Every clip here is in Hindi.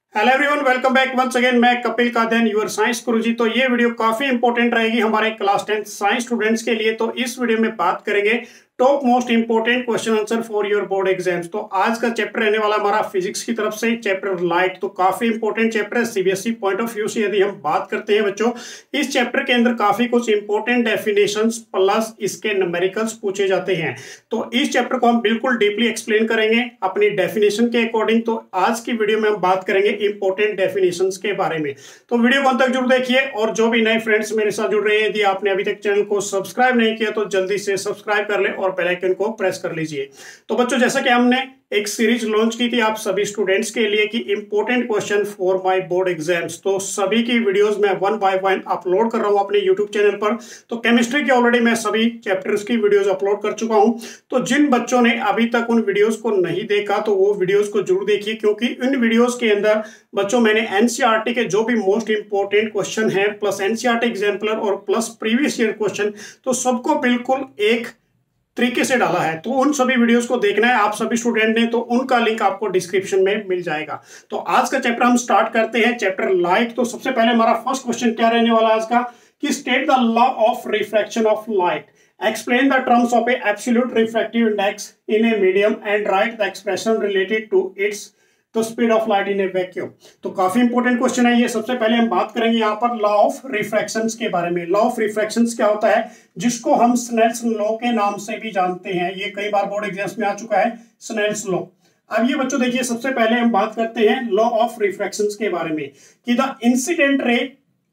Hello everyone, welcome back once again. मैं कपिल कादन, यूर साइंस गुरुजी। तो ये वीडियो काफी इंपॉर्टेंट रहेगी हमारे क्लास 10 साइंस स्टूडेंट्स के लिए। तो इस वीडियो में बात करेंगे top most important question answer for your board exams. तो आज का चैप्टर रहने वाला हमारा फिजिक्स की तरफ से चैप्टर लाइट। तो काफी इंपॉर्टेंट चैप्टर है सीबीएसई पॉइंट ऑफ व्यू से। यदि हम बात करते हैं बच्चों, इस चैप्टर के अंदर काफी कुछ इंपॉर्टेंट डेफिनेशंस प्लस इसके न्यूमेरिकल्स पूछे जाते हैं। तो इस चैप्टर को हम बिल्कुल डीपली एक्सप्लेन करेंगे अपनी डेफिनेशन के अकॉर्डिंग। तो आज की वीडियो में हम बात करेंगे इंपॉर्टेंट डेफिनेशंस के बारे में। तो वीडियो को अंत तक जरूर देखिए। और जो भी नए फ्रेंड्स मेरे साथ जुड़ रहे हैं, यदि आपने अभी तक चैनल को सब्सक्राइब नहीं किया तो जल्दी से सब्सक्राइब कर ले और बेल आइकन को प्रेस कर लीजिए। तो बच्चों, जैसा कि हमने एक सीरीज लॉन्च की थी आप सभी स्टूडेंट्स के लिए कि important question for my board exams, तो सभी की वीडियोस मैं वन बाय वन अपलोड कर रहा हूं अपने यूट्यूब चैनल पर। तो केमिस्ट्री की ऑलरेडी मैं सभी चैप्टर्स की वीडियोस अपलोड कर चुका हूं। तो जिन बच्चों ने अभी तक उन वीडियोस को नहीं देखा तो वो वीडियोस को जरूर देखिए, क्योंकि इन वीडियोस के अंदर बच्चों मैंने एनसीईआरटी के जो भी मोस्ट इंपॉर्टेंट क्वेश्चन है प्लस एनसीईआरटी एग्जाम्पलर और प्लस प्रीवियस ईयर क्वेश्चन, तो सबको बिल्कुल एक तरीके से डाला है। तो उन सभी वीडियोस को देखना है आप सभी स्टूडेंट ने, तो उनका लिंक आपको डिस्क्रिप्शन में मिल जाएगा। तो आज का चैप्टर हम स्टार्ट करते हैं, चैप्टर लाइट। तो सबसे पहले हमारा फर्स्ट क्वेश्चन क्या रहने वाला आज का कि state the law of refraction of light, explain the terms of a absolute refractive index in a medium and write the expression related to its तो speed of light in a vacuum. तो काफी इंपॉर्टेंट क्वेश्चन है ये। सबसे पहले हम बात करेंगे यहाँ पर लॉ ऑफ रिफ्रैक्शंस के बारे में। लॉ ऑफ रिफ्रैक्शंस क्या होता है, जिसको हम स्नेल्स लॉ के नाम से भी जानते हैं। ये कई बार बोर्ड एग्जाम्स में आ चुका है, स्नेल्स लॉ। अब ये बच्चों देखिए, सबसे पहले हम बात करते हैं लॉ ऑफ रिफ्रैक्शंस के बारे में कि the incident ray,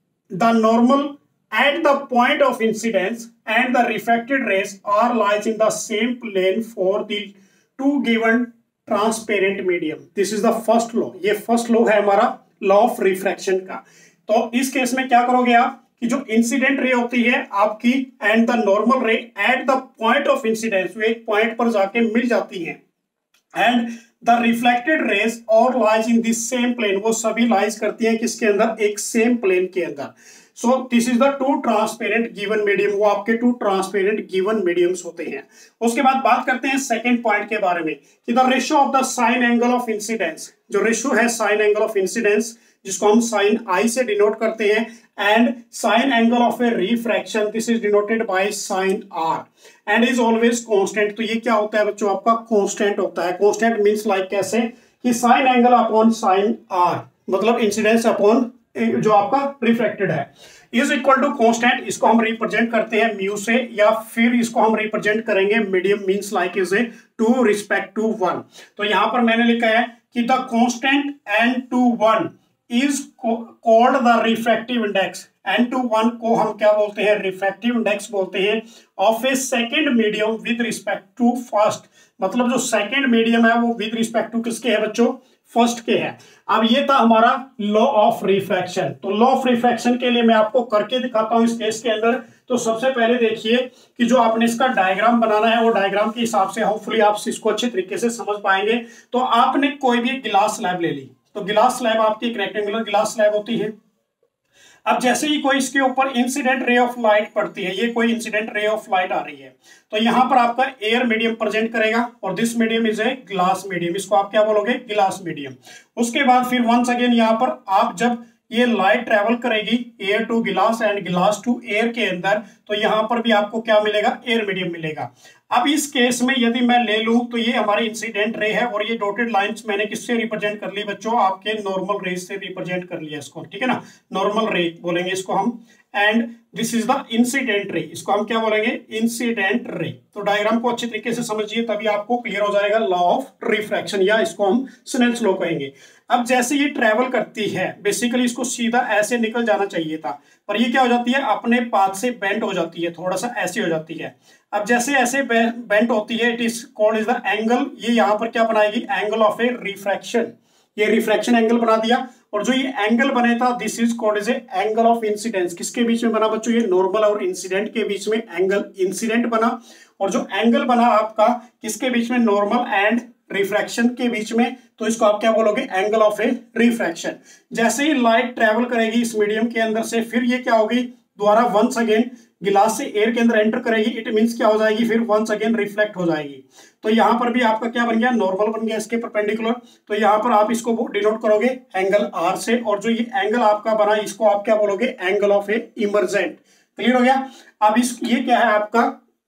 the normal at the point of incidence and the refracted rays are lies in the same plane for the two given transparent medium. This is the first law. ये फर्स्ट लॉ है हमारा लॉ ऑफ रिफ्रैक्शन का। तो इस केस में क्या करोगे आप कि जो इंसिडेंट रे होती है आपकी and the normal ray at the point of incidence, वो एक पॉइंट पर जाके मिल जाती हैं, एंड द रिफ्लेक्टेड रेज और lies in this same plane, वो सभी लाइज करती हैं किसके अंदर, एक सेम प्लेन के अंदर। So this is the two transparent given medium, वो आपके टू ट्रांसपेरेंट गिवन मीडियम्स होते हैं। उसके बाद बात करते हैं सेकंड पॉइंट के बारे में कि the ratio of the sine angle of incidence, जो रेशियो है साइन एंगल ऑफ इंसिडेंस जिसको हम साइन आई से डिनोट करते हैं, and sine angle of a refraction, this is denoted by sine R and is always constant. तो ये क्या होता है बच्चों, आपका कांस्टेंट होता है। कांस्टेंट मींस लाइक कैसे कि sine angle upon sine R, मतलब इंसिडेंस अपॉन जो आपका रिफ्लेक्टेड है, इज इक्वल टू कांस्टेंट। इसको हम रिप्रेजेंट करते हैं म्यू से, या फिर इसको हम रिप्रेजेंट करेंगे medium means like is a 2 respect to 1। तो यहां पर मैंने लिखा है कि the constant n/1 is called the refractive index. n/1 को हम क्या बोलते हैं, रिफ्रैक्टिव इंडेक्स बोलते हैं of a second medium with respect to first. मतलब जो सेकेंड मीडियम है वो विद रिस्पेक्ट टू किसके है बच्चों, फर्स्ट के है। अब ये था हमारा लॉ ऑफ रिफ्रैक्शन। तो लॉ ऑफ रिफ्रैक्शन के लिए मैं आपको करके दिखाता हूं इस केस के अंदर। तो सबसे पहले देखिए कि जो आपने इसका डायग्राम बनाना है वो डायग्राम के हिसाब से होपफुली आप इसको अच्छे तरीके से समझ पाएंगे। तो आपने कोई भी गिलास स्लैब ले ली, तो गिलास स्लैब आपकी एक रेक्टेंगुलर गिलास स्लैब होती है। अब जैसे ही कोई इसके ऊपर इंसिडेंट रे ऑफ लाइट पड़ती है, ये कोई इंसिडेंट रे ऑफ लाइट आ रही है, तो यहां पर आपका एयर मीडियम प्रेजेंट करेगा और this medium is a glass medium. इसको आप क्या बोलोगे, ग्लास मीडियम। उसके बाद फिर वंस अगेन यहां पर आप जब ये लाइट ट्रेवल करेगी air to glass and glass to air के अंदर, तो यहां पर भी आपको क्या मिलेगा, एयर मीडियम मिलेगा। अब इस केस में यदि मैं ले लूं तो ये हमारे इंसिडेंट रे है और ये डॉटेड लाइंस मैंने किससे रिप्रेजेंट कर ली बच्चों, आपके नॉर्मल रे से रिप्रेजेंट कर लिया इसको, ठीक है ना, नॉर्मल रे बोलेंगे इसको हम। And this is the incident ray, इसको हम क्या बोलेंगे, इंसिडेंट रे। तो डायग्राम को अच्छे तरीके से समझिए तभी आपको क्लियर हो जाएगा लॉ ऑफ रिफ्रैक्शन, या इसको हम स्नेल्स लॉ कहेंगे। अब जैसे ये ट्रेवल करती है, बेसिकली इसको सीधा ऐसे निकल जाना चाहिए था, पर ये क्या हो जाती है, अपने पाथ से बेंड हो जाती है, थोड़ा सा ऐसे हो जाती है। अब जैसे ऐसे बेंड होती है, it is called is the angle, ये यहां पर क्या बनाएगी, एंगल ऑफ ए रिफ्रैक्शन। ये रिफ्रैक्शन एंगल बना दिया, और जो ये एंगल बने था this is called is a angle of incidence. किसके बीच में बना बच्चों, ये नॉर्मल और इंसिडेंट के बीच में एंगल इंसिडेंट बना, और जो एंगल बना आपका किसके बीच में, नॉर्मल एंड रिफ्रैक्शन के बीच में, तो इसको आप क्या बोलोगे, एंगल ऑफ ए रिफ्रैक्शन। जैसे ही लाइट ट्रेवल करेगी इस मीडियम के अंदर से, फिर ये क्या होगी, दोबारा वंस अगेन गिलास से एयर के अंदर एंटर करेगी, इट मींस क्या हो जाएगी, फिर वंस अगेन रिफ्लेक्ट हो जाएगी। तो यहाँ पर भी आपका क्या बन गया, नॉर्मल बन गया इसके परपेंडिकुलर। तो यहाँ पर आप इसको डिनोट करोगे एंगल आर से, और जो ये एंगल आपका बना इसको आप क्या बोलोगे, angle of a emergent. Clear हो गया। अब इस ये क्या है आपका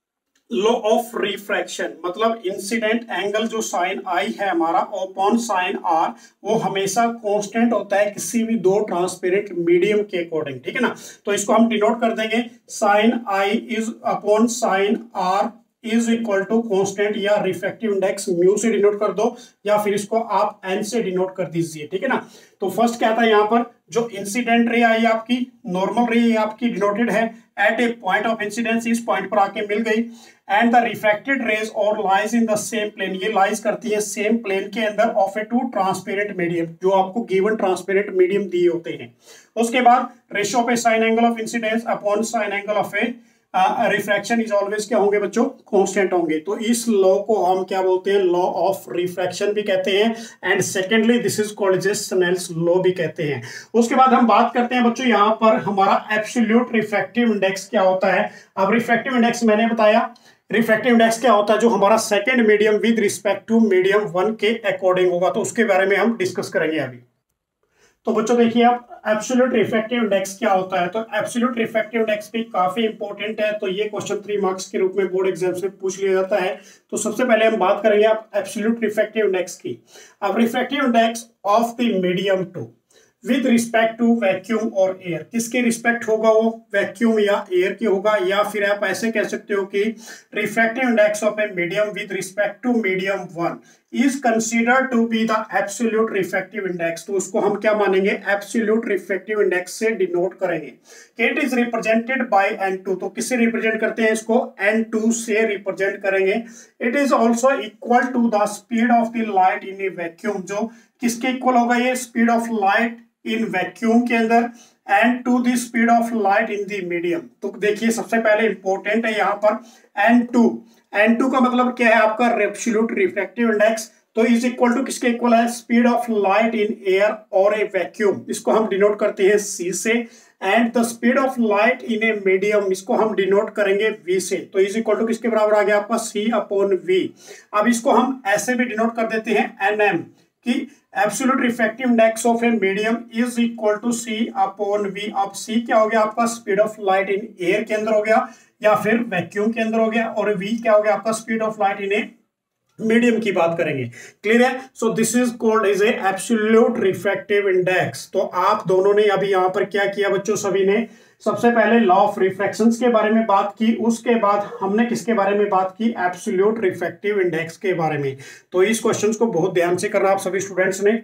लॉ ऑफ रिफ्रैक्शन, मतलब इंसिडेंट एंगल जो साइन आई है हमारा अपॉन साइन आर, वो हमेशा कांस्टेंट होता है किसी भी दो ट्रांसपेरेंट मीडियम के अकॉर्डिंग, ठीक है ना। तो इसको हम डिनोट कर देंगे sine I is upon sine R is equal to constant, या रिफ्रैक्टिव इंडेक्स म्यू से डिनोट कर दो, या फिर इसको आप एन से डिनोट कर दीजिए, ठीक है ना। तो फर्स्ट क्या था यहाँ पर, जो इंसिडेंट रे आई आपकी, नॉर्मल रे आपकी डिनोटेड है at a point of incidence, इस पॉइंट पर आके मिल गई, एंड द रिफ्रैक्टेड रेज और lies in the same plane, ये लाइज करती है सेम प्लेन के अंदर of a two transparent medium, जो आपको गिवन ट्रांसपेरेंट मीडियम दिए होते हैं। उसके बाद ratio of a sine angle of incidence upon sine angle of a refraction is always क्या होंगे बच्चों, कांस्टेंट होंगे। तो इस लॉ को हम क्या बोलते हैं, लॉ ऑफ रिफ्रैक्शन भी कहते हैं, and secondly this is called as Snell's law भी कहते हैं। उसके बाद हम बात करते हैं बच्चों यहाँ पर हमारा एब्सोल्यूट रिफ्रैक्टिव इंडेक्स क्या होता है। अब रिफ्रैक्टिव इंडेक्स मैंने बताया, रिफ्रैक्टिव इंडेक्स क्या होता है, जो हमारा second medium with respect to medium one के अकॉर्डिंग होगा, तो उसके बारे में हम डिस्कस करेंगे अभी। तो बच्चों देखिए आप एब्सोल्यूट रिफ्रैक्टिव इंडेक्स क्या होता है, तो एब्सोल्यूट रिफ्रैक्टिव इंडेक्स भी काफी इंपॉर्टेंट है, तो ये क्वेश्चन 3 मार्क्स के रूप में बोर्ड एग्जाम से पूछ लिया जाता है। तो सबसे पहले हम बात करेंगे आप एब्सोल्यूट रिफ्रैक्टिव इंडेक्स की। अब refractive index of the medium two with respect to vacuum और एयर, किसके रिस्पेक्ट होगा वो, वैक्यूम या एयर की होगा, या फिर आप ऐसे कह सकते हो कि refractive index of a medium with respect to medium one is considered to be the absolute refractive index. तो उसको हम क्या मानेंगे, एब्सोल्यूट रिफ्रैक्टिव इंडेक्स से डिनोट करेंगे। It is represented by n2, तो किससे रिप्रेजेंट करते हैं इसको, n2 से रिप्रेजेंट करेंगे। It is also equal to the speed of the light in a vacuum, जो किसके इक्वल होगा, ये speed of light in vacuum के अंदर, and to the speed of light in the medium. तो देखिए सबसे पहले इंपॉर्टेंट है यहाँ पर n2 का मतलब क्या है आपका, एब्सोल्यूट रिफ्रैक्टिव इंडेक्स। तो इज इक्वल टू किसके इक्वल है, speed of light in air और ए वैक्यूम, इसको हम डिनोट करते हैं c से, and the speed of light in a medium, इसको हम डिनोट करेंगे v से। तो इज इक्वल टू किसके बराबर आ गया आपका, c अपॉन v। अब इसको हम ऐसे भी डिनोट कर देते हैं nm, कि absolute refractive index of a medium is equal to c upon v। अब c क्या हो गया आपका, speed of light in air के अंदर हो गया, या फिर वैक्यूम के अंदर हो गया, और v क्या हो गया आपका, speed of light in a medium की बात करेंगे। क्लियर है। So this is called as a absolute refractive index. तो आप दोनों ने अभी यहां पर क्या किया बच्चों, सभी ने सबसे पहले लॉ ऑफ रिफ्रैक्शंस के बारे में बात की, उसके बाद हमने किसके बारे में बात की, एब्सोल्यूट रिफ्रैक्टिव इंडेक्स के बारे में। तो इस क्वेश्चंस को बहुत ध्यान से करना आप सभी स्टूडेंट्स ने।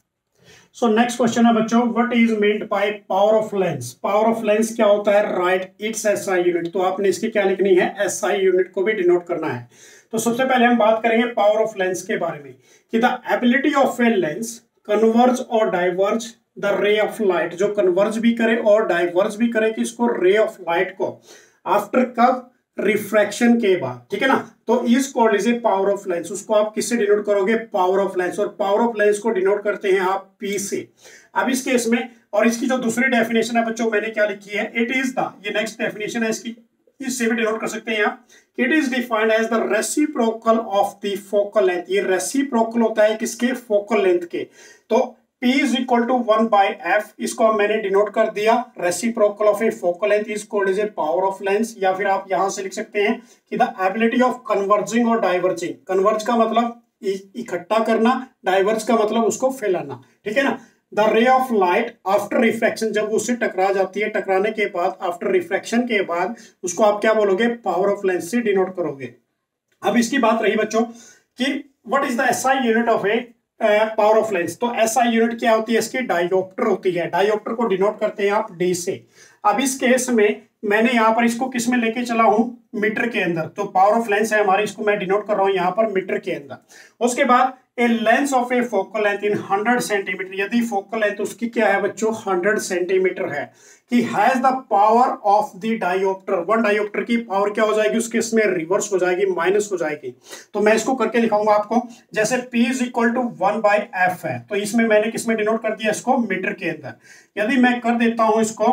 सो नेक्स्ट क्वेश्चन है बच्चों, what is meant by power of lens. Power of lens क्या होता है, राइट इट्स एसआई यूनिट। तो आपने इसकी क्या लिखनी है, एसआई यूनिट को भी डिनोट करना है। तो सबसे पहले हम बात करेंगे पावर ऑफ लेंस के बारे में, कि the ability of a lens converge और diverge the ray of light, जो कन्वर्ज भी करे और डाइवर्ज भी करे किसको, रे ऑफ लाइट को, आफ्टर कब, रिफ्रैक्शन के बाद, ठीक है ना। तो इस called is a power of lens, उसको आप किससे डिनोट करोगे, पावर ऑफ लेंस, और पावर ऑफ लेंस को डिनोट करते हैं आप P से। अब इस केस में, और इसकी जो दूसरी डेफिनेशन है बच्चों मैंने क्या लिखी है, इट इज द, ये नेक्स्ट डेफिनेशन है इसकी, इससे भी डिनोट कर सकते हैं यहाँ, it is defined as the reciprocal of the focal length. ये रेसिप्रोकल होता है किसके, फोकल लेंथ के। तो P is equal to 1 by F, इसको मैंने डिनोट कर दिया, reciprocal of a focal length is called as a power of lens. या फिर आप यहां से लिख सकते हैं कि द एबिलिटी ऑफ कन्वर्जिंग और डाइवर्जिंग, कन्वर्ज का मतलब इकट्ठा करना, डाइवर्ज का मतलब उसको फैलाना, ठीक है ना। The ray of light after refraction, जब उससे टकरा जाती है, टकराने के बाद, आफ्टर रिफ्रैक्शन के बाद, उसको आप क्या बोलोगे, पावर ऑफ लेंस से डिनोट करोगे। अब इसकी बात रही बच्चों कि what is the SI unit of a power of lens. तो एसआई यूनिट क्या होती है इसकी, डायोप्टर होती है। डायोप्टर को डिनोट करते हैं आप D से। अब इस केस में मैंने यहाँ पर इसको किस में लेके चला हूं, मीटर के अंदर। तो पावर ऑफ लेंस है हमारी, इसको मैं डिनोट कर रहा हूं यहाँ पर मीटर के अंदर। उसके बाद a lens of a focal length in 100 centimetre, यदि फोकल लेंथ उसकी क्या है बच्चों, 100 सेंटीमीटर है, कि has the power of the dioptre, one dioptre की पावर क्या हो जाएगी उसके, इसमें रिवर्स हो जाएगी, माइनस हो जाएगी। तो मैं इसको करके दिखाऊंगा आपको। जैसे P is equal to 1 by F है, तो इसमें मैंने किसमें डिनोट कर दिया इसको, मीटर के अंदर। यदि मैं कर देता हूं इसको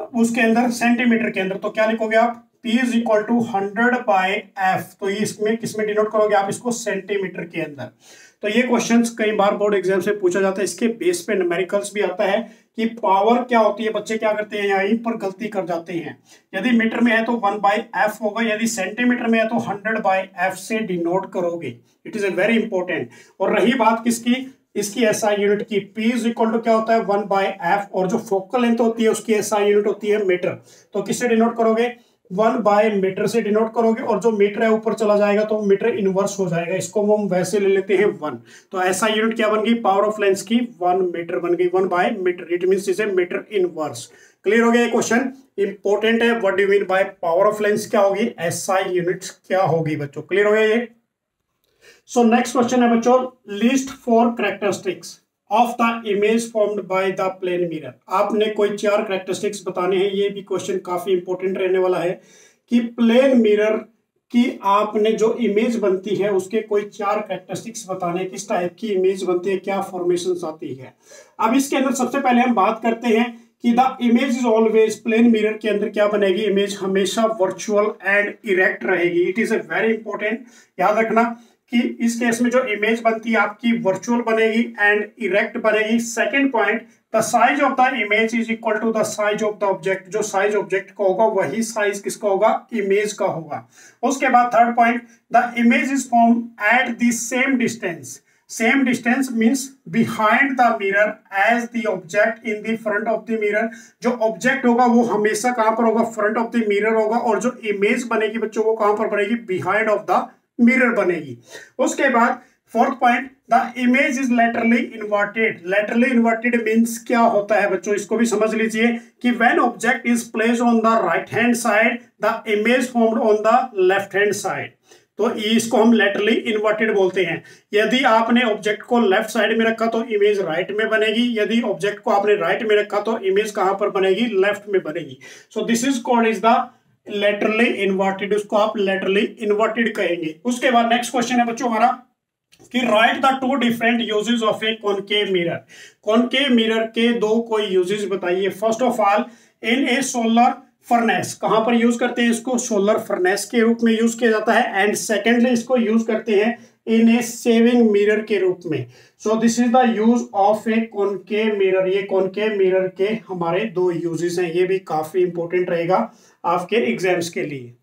उसके अंदर सेंटीमीटर के अंदर, तो क्या लिखोगे आप, P is equal to 100/F। तो ये इसमें किसमें डिनोट करोगे आप इसको, सेंटीमीटर के अंदर। तो ये क्वेश्चंस कई बार बोर्ड एग्जाम से पूछा जाता है, इसके बेस पे न्यूमेरिकल्स भी आता है कि पावर क्या होती है। बच्चे क्या करते हैं, यहीं पर गलती कर जाते हैं। यदि मीटर में है तो 1/F होगा, यदि सेंटीमीटर में है तो 100/F से डिनोट करोगे। It is a very important. और रही बात किसकी, इसकी एसआई यूनिट की, P इज इक्वल टू क्या होता है 1/F, और जो फोकल लेंथ होती है उसकी एसआई यूनिट होती है मीटर। तो किससे डिनोट करोगे, 1/मीटर से डिनोट करोगे, और जो मीटर है ऊपर चला जाएगा तो मीटर इनवर्स हो जाएगा, इसको हम वैसे ले लेते हैं 1। तो ऐसा यूनिट क्या बन गई, पावर ऑफ लेंस की 1 मीटर बन गई, one by metre. It means is a metre inverse. Clear हो गया ये क्वेश्चन, इंपॉर्टेंट है। What do you mean by power of lens क्या होगी, एसआई यूनिट्स क्या होगी बच्चों। क्लियर हो गया ये। सो नेक्स्ट क्वेश्चन है बच्चों, list 4 characteristics of the image formed by the plane mirror. आपने कोई 4 कैरेक्टरिस्टिक्स बताने हैं। ये भी क्वेश्चन काफी इंपॉर्टेंट रहने वाला है कि प्लेन मिरर की आपने जो इमेज बनती है उसके कोई 4 कैरेक्टरिस्टिक्स बताने, किस टाइप की इमेज बनती है, क्या फॉर्मेशन आती है। अब इसके अंदर सबसे पहले हम बात करते हैं कि the image is always, plane mirror के अंदर क्या बनेगी, इमेज हमेशा वर्चुअल एंड इरेक्ट रहेगी। It is a very important, याद रखना कि इस केस में जो इमेज बनती है आपकी वर्चुअल बनेगी एंड इरेक्ट बनेगी। Second point, the size of the image is equal to the size of the object. जो साइज ऑब्जेक्ट का होगा वही साइज किसका होगा, इमेज का होगा। उसके बाद third point, the image is form at the same distance. Same distance means behind the mirror as the object in the front of the mirror. जो ऑब्जेक्ट होगा वो हमेशा कहां पर होगा, फ्रंट ऑफ द मिरर होगा, और जो इमेज बनेगी बच्चों वो कहां पर बनेगी, बिहाइंड ऑफ द मिरर बनेगी। उसके बाद fourth point, the image is laterally inverted. Laterally inverted means क्या होता है बच्चों, इसको भी समझ लीजिए कि when object is placed on the right hand side the image formed on the left hand side. तो इसको हम लेटरली इन्वर्टेड बोलते हैं। यदि आपने ऑब्जेक्ट को लेफ्ट साइड में रखा तो इमेज राइट में बनेगी, यदि ऑब्जेक्ट को आपने राइट में रखा तो इमेज कहां पर बनेगी, लेफ्ट में बनेगी। So this is called is the laterally inverted, उसको आप लेटरली इन्वर्टेड कहेंगे। उसके बाद नेक्स्ट क्वेश्चन है बच्चों हमारा कि write the 2 different uses of a concave mirror. Concave mirror के 2 कोई यूजेस बताइए। First of all, in a solar furnace, कहां पर यूज करते हैं इसको, सोलर फर्नेस के रूप में यूज किया जाता है। एंड सेकेंडली इसको यूज करते हैं इन ए सेविंग मिरर के रूप में। So this is the use of a concave mirror. ये कॉनकेव मिरर के हमारे 2 यूजेस हैं, ये भी काफी इंपॉर्टेंट रहेगा आपके एग्जाम्स के लिए।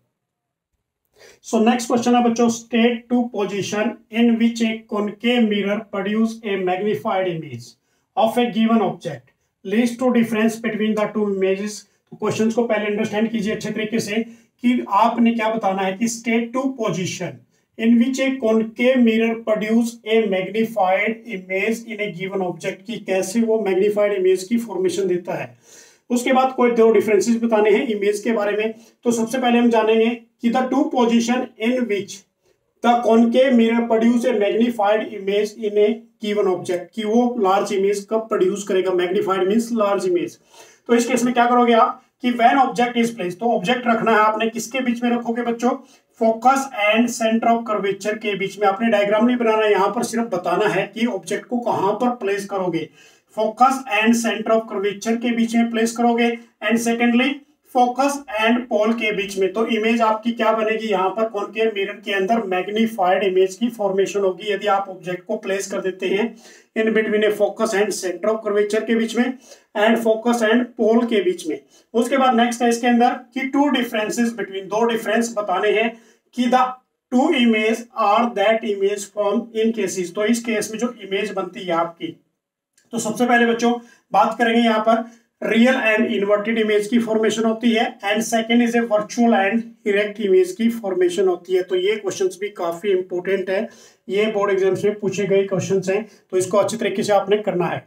सो नेक्स्ट क्वेश्चन है बच्चों, state 2 position in which a concave mirror produce a magnified image of a given object, list 2 difference between the 2 images. तो क्वेश्चंस को पहले अंडरस्टैंड कीजिए अच्छे तरीके से कि आपने क्या बताना है कि state 2 position in which a concave mirror produce a magnified image in a given object, की कैसे वो magnified image की फॉर्मेशन देता है। उसके बाद कोई 2 डिफरेंसेस बताने हैं इमेज के बारे में। तो सबसे पहले हम जानेंगे कि the 2 position in which the concave mirror produce a magnified image in a given object, कि वो लार्ज इमेज कब प्रोड्यूस करेगा, मैग्नीफाइड मींस लार्ज इमेज। तो इस केस में क्या करोगे आप कि व्हेन ऑब्जेक्ट इज प्लेस्ड, तो ऑब्जेक्ट रखना है आपने किसके बीच में रखोगे बच्चों, focus and centre of curvature के बीच में। आपने डायग्राम नहीं बनाना है, यहां पर सिर्फ बताना है कि ऑब्जेक्ट को कहां पर प्लेस करोगे। Focus and centre of curvature के बीच में प्लेस करोगे, and secondly focus and pole के बीच में। तो इमेज आपकी क्या बनेगी, यहाँ पर कॉनकेव मिरर के अंदर मैग्नीफाइड इमेज की फॉर्मेशन होगी यदि आप ऑब्जेक्ट को प्लेस कर देते हैं in between a focus and centre of curvature के बीच में एंड फोकस एंड पोल के बीच में। उसके बाद नेक्स्ट है इसके अंदर कि 2 डिफरेंसेस बिटवीन, 2 डिफरेंस बताने हैं कि the 2 image are that image form in cases. तो इस केस में जो इमेज बनती है आपकी, तो सबसे पहले बच्चों बात करेंगे यहाँ पर रियल एंड इन्वर्टेड इमेज की फॉर्मेशन होती है, and second is a virtual and erect image की फॉर्मेशन होती है। तो ये क्वेश्चंस भी काफी इंपॉर्टेंट है, ये बोर्ड एग्जाम्स में पूछे गए क्वेश्चंस हैं, तो इसको अच्छी तरीके से आपने करना है।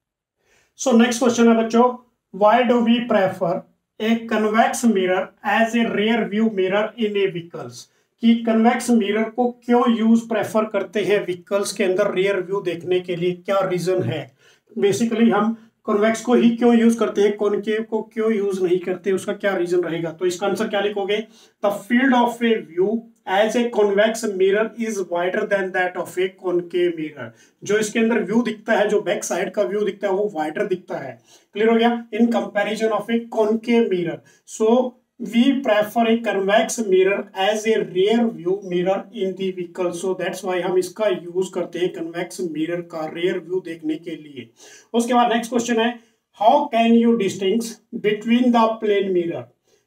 सो नेक्स्ट क्वेश्चन है बच्चों, why do we prefer a convex mirror as a rear view mirror in a vehicles, कि कन्वेक्स मिरर को क्यों यूज प्रेफर करते हैं व्हीकल्स के अंदर रियर व्यू देखने के लिए, क्या रीजन है। बेसिकली हम कॉन्वेक्स को ही क्यों यूज करते हैं, कॉनकेव को क्यों यूज नहीं करते, उसका क्या रीजन रहेगा। तो इसका आंसर क्या लिखोगे, the field of a view as a convex mirror is wider than that of a concave mirror. जो इसके अंदर व्यू दिखता है, जो बैक साइड का व्यू दिखता है, वो वाइडर दिखता है। क्लियर हो गया? In comparison of a concave mirror, so we prefer a convex mirror as a rear view mirror in the vehicle, so that's why हम इसका यूज करते हैं convex mirror का rear view देखने के लिए। उसके बाद नेक्स्ट क्वेश्चन है, how can you distinguish between the plane mirror,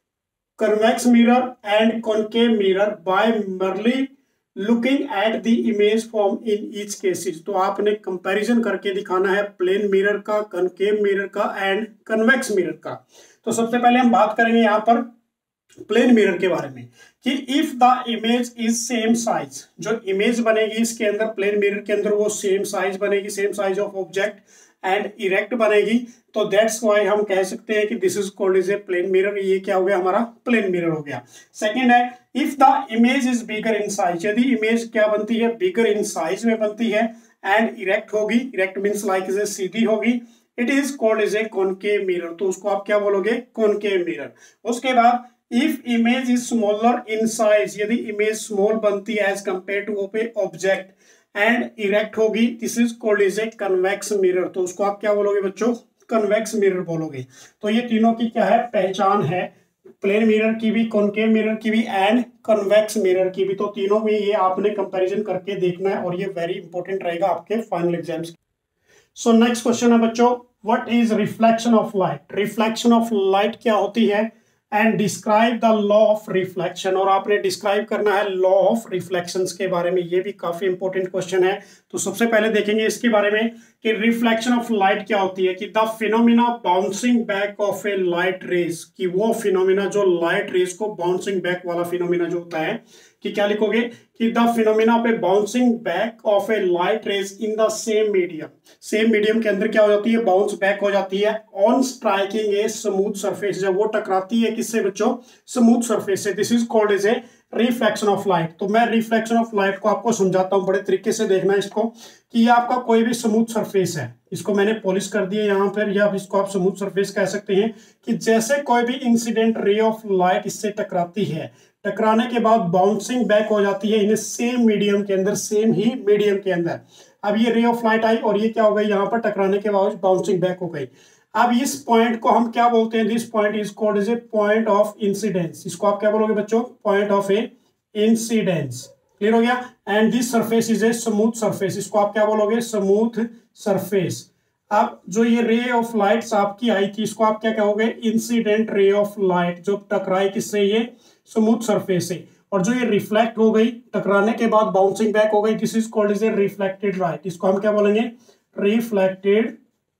convex mirror and concave mirror by merely looking at the image form in each cases। तो आपने कंपैरिजन करके दिखाना है प्लेन मिरर का, कॉनकेव मिरर का एंड कन्वेक्स मिरर का। तो सबसे पहले हम बात करेंगे यहाँ पर प्लेन मिरर के बारे में कि if the image is same size, जो इमेज बनेगी इसके अंदर प्लेन मिरर के अंदर वो सेम साइज बनेगी, same size of object and erect बनेगी, तो दैट्स व्हाई हम कह सकते हैं कि this is called as a plane mirror. ये क्या हो गया? हमारा प्लेन मिरर हो गया। सेकंड है, if the image is bigger in size, यदि इमेज क्या बनती है? बिगर इन साइज में बनती है एंड इरेक्ट होगी, इरेक्ट मीन्स लाइक इज सीधी होगी, it is called as a concave mirror. तो उसको आप क्या बोलोगे? Concave mirror. उसके बाद if image is smaller in size, यदि इमेज स्मॉल बनती है as compare to object and erect होगी, this is called as A convex mirror. तो उसको आप क्या बोलोगे बच्चों? कन्वेक्स मिरर बोलोगे। तो ये तीनों की क्या है? पहचान है, प्लेन मिरर की भी, कॉनकेव मिरर की भी एंड कन्वेक्स मिरर की भी। तो तीनों में ये आपने कंपैरिजन करके देखना है और ये वेरी इंपॉर्टेंट रहेगा आपके final exams. So next question है बच्चों, what is reflection of light? Reflection of light क्या होती है? And describe the law of reflection, और आपने डिस्क्राइब करना है लॉ ऑफ रिफ्लेक्शंस के बारे में। ये भी काफी इंपॉर्टेंट क्वेश्चन है। तो सबसे पहले देखेंगे इसके बारे में कि रिफ्लेक्शन ऑफ लाइट क्या होती है, कि the phenomena bouncing back of a light rays, कि वो फिनोमिना जो लाइट रेज को बाउंसिंग बैक वाला फिनोमिना जो होता है, कि क्या लिखोगे? कि द फिनोमिना पे bouncing back of a light rays in the same medium, same medium के अंदर क्या हो जाती है? बाउंस बैक हो जाती है on striking a smooth surface, जब वो टकराती है किससे बच्चों? स्मूथ सरफेस से। This is called as a reflection of light. तो मैं रिफ्लेक्शन ऑफ लाइट को आपको समझाता हूँ, बड़े तरीके से देखना इसको, कि ये आपका कोई भी स्मूथ सरफेस है, इसको मैंने पॉलिश कर दिया यहाँ पर, या इसको आप स्मूथ सरफेस कह सकते हैं, कि जैसे कोई भी इंसिडेंट रे ऑफ लाइट इससे टकराती है, टकराने के बाद बाउंसिंग बैक हो जाती है इन सेम मीडियम के अंदर, सेम ही मीडियम के अंदर। अब ये रे ऑफ लाइट आई और ये क्या हो गई? यहाँ पर टकराने के बाद बाउंसिंग बैक हो गई। अब इस पॉइंट को हम क्या बोलते हैं? This point is called as a point of incidence. इसको आप क्या बोलोगे बच्चों? Point of a incidence. Clear हो गया? And this surface is a smooth surface, इसको आप क्या बोलोगे? Smooth surface. अब जो ये रे ऑफ लाइट्स आपकी आई थी, इसको आप क्या कहोगे? इंसिडेंट रे ऑफ लाइट, जो टकराई किससे? ये स्मूथ सरफेस से, और जो ये रिफ्लेक्ट हो गई, टकराने के बाद बाउंसिंग बैक हो गई, this is called as a reflected light. इसको हम क्या बोलेंगे? रिफ्लेक्टेड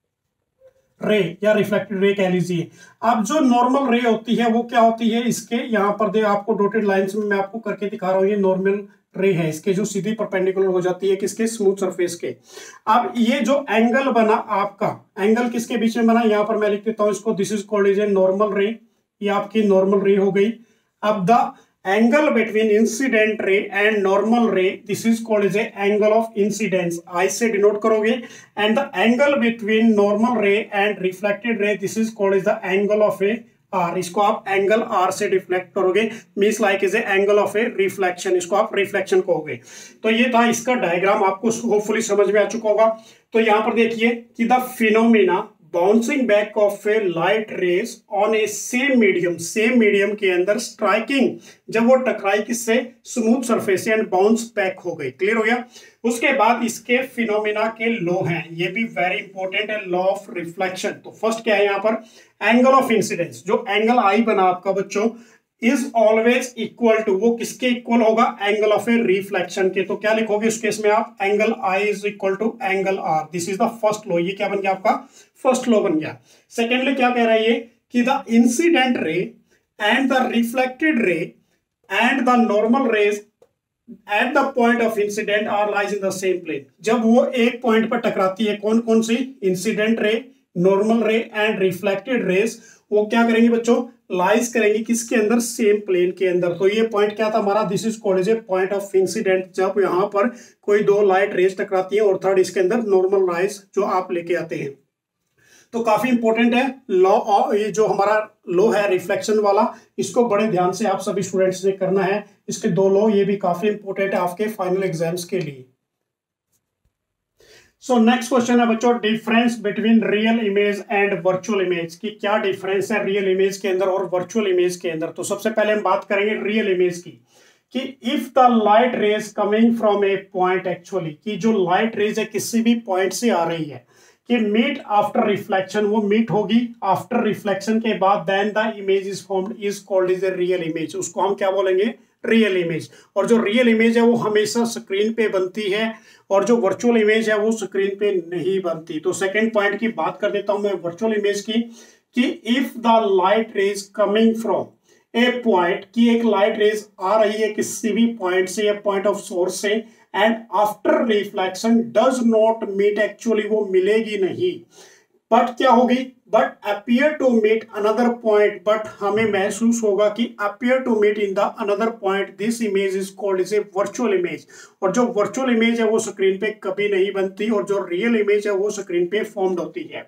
रे या रिफ्लेक्टेड रे कह लीजिए। अब जो नॉर्मल रे होती है वो क्या होती है? इसके यहाँ पर दे आपको डॉटेड लाइंस में मैं आपको करके दिखा रहा हूँ, ये नॉर्मल रे है इसके, जो सीधी परपेंडिकुलर हो जाती है किसके? स्मूथ सरफेस के। अब ये जो एंगल बना आपका, एंगल किसके बीच में बना? यहाँ पर मैं लिख देता हूँ इसको, this is called as a normal ray. ये आपकी नॉर्मल रे हो गई। अब the angle between incident ray and normal ray, this is called as a angle of incidence, I से डिनोट करोगे। and the angle between normal ray and reflected ray, this is called as the angle of a R, इसको आप एंगल R से डिफ्लेक्ट करोगे, means like is a angle of a reflection, इसको आप रिफ्लेक्शन कहोगे। तो ये था इसका डायग्राम, आपको होपफुली समझ में आ चुका होगा। तो यहाँ पर देखिए कि the phenomena bouncing back of a light rays on a same medium के अंदर स्ट्राइकिंग, जब वो टकराई किससे? Smooth surface and bounce back हो गई। क्लियर हो गया? उसके बाद इसके फिनोमिना के लॉ हैं, ये भी वेरी इंपॉर्टेंट है, लॉ ऑफ रिफ्लेक्शन। तो फर्स्ट क्या है यहाँ पर? Angle of incidence. जो एंगल आई बना आपका बच्चों, इज ऑलवेज इक्वल टू, वो किसके इक्वल होगा? एंगल ऑफ ए रिफ्लेक्शन के। तो क्या लिखोगे इस केस में आप? Angle I is equal to angle R. This is the first law. ये क्या बन गया आपका? फर्स्ट लॉ बन गया। सेकेंडली क्या कह रहा है ये? कि the incident ray and the reflected ray and the normal rays at the point of incident are lies in the same plane. जब वो एक पॉइंट पर टकराती है, कौन कौन सी? Incident ray, normal ray and reflected rays, वो क्या करेंगे बच्चों? लाइज करेंगे किसके अंदर? सेम प्लेन के अंदर। तो ये पॉइंट क्या था हमारा? This is called as a point of incident, जब यहाँ पर कोई दो लाइट रेज टकराती है और थर्ड इसके अंदर नॉर्मल रेज जो आप लेके आते हैं। तो काफी इंपॉर्टेंट है लॉ, ये जो हमारा लॉ है रिफ्लेक्शन वाला, इसको बड़े ध्यान से आप सभी स्टूडेंट्स ने करना है। इसके दो लॉ ये भी काफी इंपॉर्टेंट है आपके फाइनल एग्जाम्स के लिए। सो नेक्स्ट क्वेश्चन है बच्चों, difference between real image and virtual image, की क्या डिफरेंस है रियल इमेज के अंदर और वर्चुअल इमेज के अंदर। तो सबसे पहले हम बात करेंगे रियल इमेज की, कि if the light rays coming from a point, actually कि जो लाइट रेज है किसी भी पॉइंट से आ रही है, कि मीट आफ्टर रिफ्लेक्शन, वो मीट होगी आफ्टर रिफ्लेक्शन के बाद, then the image is formed is called is a real image, उसको हम क्या बोलेंगे, रियल इमेज। और जो रियल इमेज है वो हमेशा स्क्रीन पे बनती है, और जो वर्चुअल इमेज है वो स्क्रीन पे नहीं बनती। तो सेकंड पॉइंट की बात कर देता हूं मैं वर्चुअल इमेज की, कि if the light rays coming from a point, की एक लाइट रेज आ रही है किसी भी पॉइंट से या पॉइंट ऑफ सोर्स से, and after reflection does not meet, actually वो मिलेगी नहीं, बट क्या होगी, but appear to meet another point, but हमें महसूस होगा कि appear to meet in the another point, this image is called is a virtual image. और जो वर्चुअल इमेज है वो स्क्रीन पे कभी नहीं बनती, और जो रियल इमेज है वो स्क्रीन पे फॉर्म्ड होती है।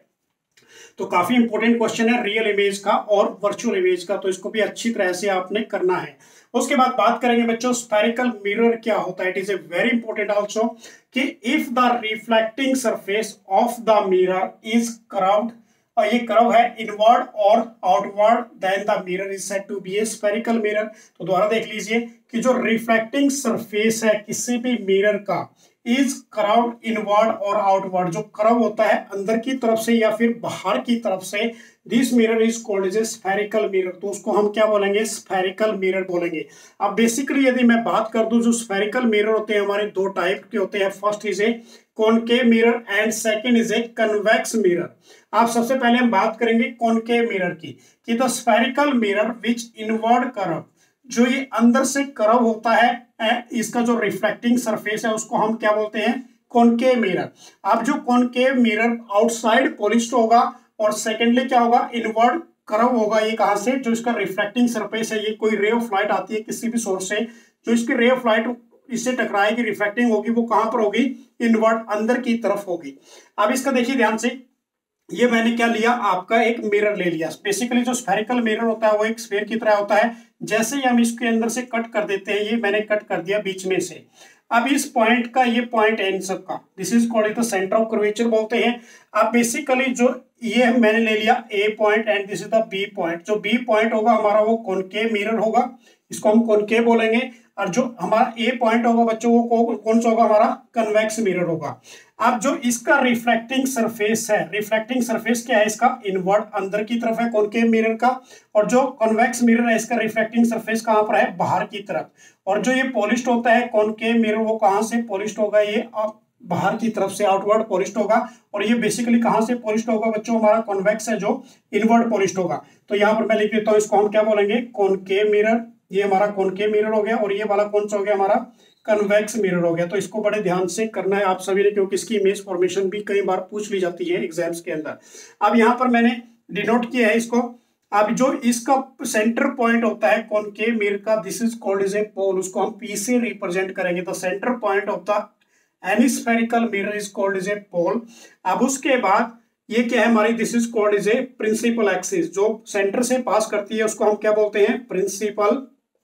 तो काफी इंपॉर्टेंट क्वेश्चन है रियल इमेज का और वर्चुअल इमेज का, तो इसको भी अच्छी तरह से आपने करना है। उसके बाद बात करेंगे बच्चों स्फेरिकल मिरर क्या होता है। It is a very important also, कि if the reflecting surface of the mirror is curved, और ये कर्व है इनवर्ड और outward, then the mirror is said to be a spherical mirror. तो दोबारा देख लीजिए कि जो रिफ्लेक्टिंग सरफेस है किसी भी मिरर का इज कर्व्ड इनवर्ड और आउटवर्ड, जो कर्व होता है अंदर की तरफ से या फिर बाहर की तरफ से, this mirror is called as a spherical mirror. तो उसको हम क्या बोलेंगे, स्फेरिकल मिरर बोलेंगे। अब बेसिकली यदि मैं बात कर दूं, जो स्फेरिकल मिरर होते हैं हमारे दो टाइप के होते हैं, first is a concave mirror and second is a convex mirror. आप सबसे पहले हम बात करेंगे कॉनकेव मिरर की, कि the spherical mirror which inward curve, जो ये अंदर से कर्व होता है, इसका जो रिफ्लेक्टिंग सरफेस है उसको हम क्या बोलते हैं, कॉनकेव मिरर। अब जो कॉनकेव मिरर आउटसाइड पॉलिश्ड होगा, और सेकेंडली क्या होगा, इनवर्ड कर्व होगा। ये कहां से, जो इसका रिफ्लेक्टिंग सरफेस है, ये कोई रे ऑफ लाइट आती है किसी भी सोर्स से, जो इसकी रे ऑफ लाइट इससे टकराएगी, रिफ्लेक्टिंग होगी, वो कहां पर होगी, इनवर्ड अंदर की तरफ होगी। अब इसका देखिए ध्यान से, ये मैंने क्या लिया, आपका एक मिरर ले लिया। बेसिकली जो स्फेरिकल मिरर होता है वो एक स्फीयर की तरह होता है। जैसे ही हम इसके अंदर से कट कर देते हैं, ये मैंने कट कर दिया बीच में से। अब इस पॉइंट का, ये पॉइंट है इन सब का, this is called the centre of curvature बोलते हैं। अब बेसिकली जो ये मैंने ले लिया A point and this is the B point. जो बी पॉइंट होगा हमारा वो कॉनकेव मिरर होगा, इसको हम कॉनकेव बोलेंगे। और जो हमारा ए पॉइंट होगा बच्चों वो कौन सा होगा, हमारा कन्वेक्स मिरर होगा। अब जो इसका रिफ्लेक्टिंग सरफेस है, रिफ्लेक्टिंग सरफेस क्या है इसका, इनवर्ड अंदर की तरफ है कॉनकेव मिरर का, और जो कन्वेक्स मिरर है इसका रिफ्लेक्टिंग सरफेस कहां पर है, बाहर की तरफ। और जो ये पॉलिश्ड होता है कॉनकेव मिरर, वो कहां से पॉलिश्ड होगा, ये बाहर की तरफ से आउटवर्ड पॉलिश्ड होगा। और ये बेसिकली कहां से पॉलिश्ड होगा बच्चों, हमारा कॉन्वेक्स है जो इनवर्ड पॉलिश्ड होगा। तो यहाँ पर मैं लिख देता हूँ, इसको हम क्या बोलेंगे, कॉनकेव मिरर। ये हमारा कॉनकेव मिरर हो गया, और ये वाला कौन सा हो गया, हमारा कन्वेक्स मिरर हो गया। तो इसको बड़े ध्यान से करना है आप सभी ने, क्योंकि इसकी इमेज फॉर्मेशन भी कई बार पूछ ली जाती है एग्जाम्स के अंदर। अब यहाँ पर मैंने डिनोट किया है इसको। अब जो इसका सेंटर पॉइंट होता है कॉनकेव मिरर का, this is called is a pole, उसको हम पी से रिप्रेजेंट करेंगे। तो centre point of the any spherical mirror is called is a pole. अब उसके बाद ये क्या है हमारी, this is called is a principal axis, जो सेंटर से पास करती है उसको हम क्या बोलते हैं, प्रिंसिपल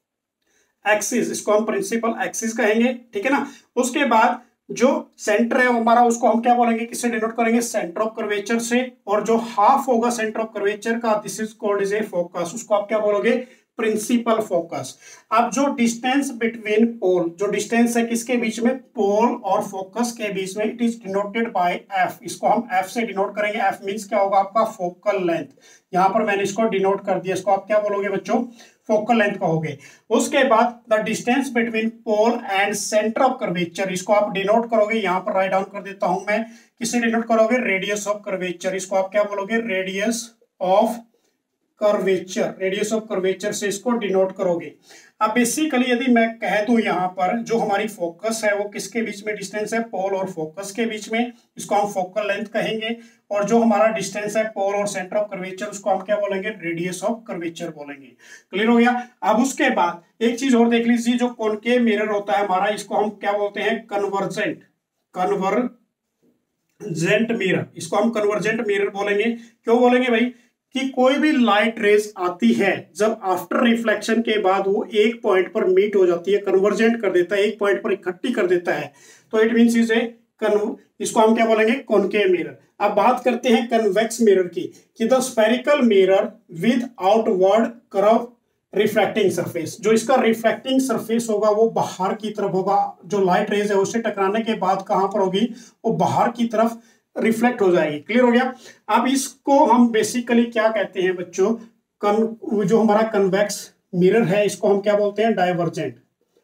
एक्सिस। इसको हम प्रिंसिपल एक्सिस कहेंगे, ठीक है ना। उसके बाद जो सेंटर है हमारा, उसको हम क्या बोलेंगे, किससे डिनोट करेंगे, सेंटर ऑफ कर्वेचर से। और जो हाफ होगा सेंटर ऑफ कर्वेचर का, this is called is a focus, उसको आप क्या बोलोगे, प्रिंसिपल फोकस। अब जो डिस्टेंस बिटवीन पोल, जो डिस्टेंस है किसके बीच में, पोल और फोकस के बीच में, it is denoted by F. इसको हम एफ से डिनोट करेंगे। एफ मींस क्या होगा, आपका फोकल लेंथ। यहां पर मैंने इसको डिनोट कर दिया, इसको आप क्या बोलोगे बच्चों, फोकल लेंथ कहोगे। उसके बाद the distance between pole and centre of curvature, इसको आप डिनोट करोगे, यहां पर राइट डाउन कर देता हूं मैं, किसे डिनोट करोगे, रेडियस ऑफ कर्वेचर। इसको आप क्या बोलोगे, radius of curvature. Radius of curvature से इसको डिनोट करोगे। अब बेसिकली यदि मैं कह दूं यहाँ पर जो हमारी फोकस है वो किसके बीच में डिस्टेंस है, पोल और फोकस के बीच में, इसको हम फोकल लेंथ कहेंगे। और जो हमारा डिस्टेंस है पोल और सेंटर ऑफ कर्वेचर, उसको हम क्या बोलेंगे, रेडियस ऑफ कर्वेचर बोलेंगे। क्लियर हो गया। अब उसके बाद एक चीज और देख लीजिए, जो कॉनकेव मिरर होता है हमारा, इसको हम क्या बोलते हैं, कन्वर्जेंट कन्वर्जेंट मिरर, इसको हम कन्वर्जेंट मिरर बोलेंगे। क्यों बोलेंगे भाई? कि कोई भी लाइट रेज आती है, जब आफ्टर रिफ्लेक्शन के बाद वो एक पॉइंट पर मीट हो जाती है, कन्वर्जेंट कर देता है, एक पॉइंट पर इकट्ठी कर देता है, तो इट मींस इज ए इसको हम क्या बोलेंगे? Concave mirror. अब बात करते हैं कन्वेक्स मिरर की, कि the spherical mirror with outward curve reflecting surface, जो इसका रिफ्लेक्टिंग सरफेस होगा वो बाहर की तरफ होगा, जो लाइट रेज है उससे टकराने के बाद कहां पर होगी? वो बाहर की तरफ रिफ्लेक्ट हो जाएगी। क्लियर हो गया? अब इसको हम बेसिकली क्या कहते हैं बच्चों? जो हमारा कन्वेक्स मिरर है इसको हम क्या बोलते हैं? डाइवर्जेंट